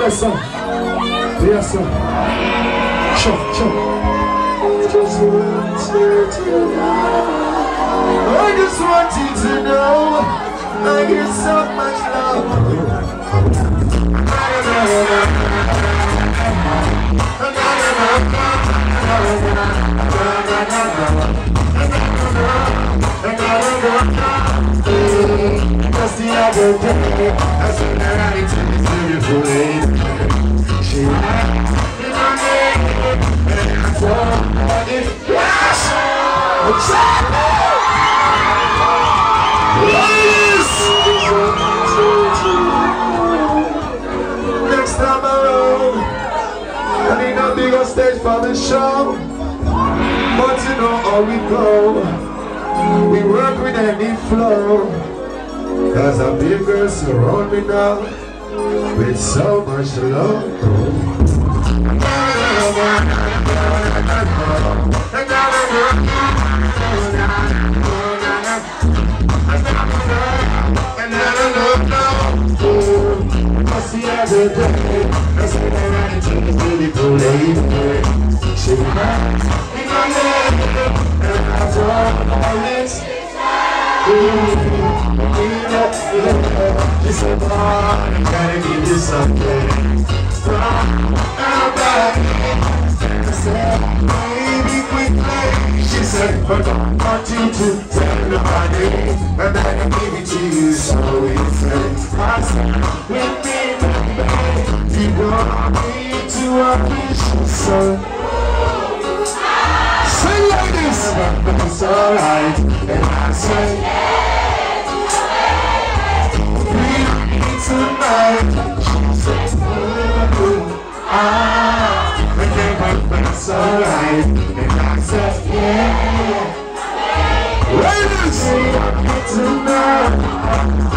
Yes, sir. Yes, sir. Sure, sure. I just want you to know. I just want you to know. I get so much love. Just the other day, I said that I need to be beautiful lady. She laughed in my name, and I told her it's yes! Next time around, I need a bigger stage for the show. But you know how we go. We work with any flow. Cause a big girl surround me now with so much love. Just the other day, I said that I need to be beautiful lady. She laughed in my name, and I told her it's she said, "Boy, I gotta give you something from our body." I said, "Baby, quickly." She said, "But I want you to tell nobody, and I give it to you." So it's I said, "With me, baby, you want me to appreciate so." Say like this, but it's alright, and I say. Tonight, she said, I came but it's alright. And I said, yeah. Ladies, tonight.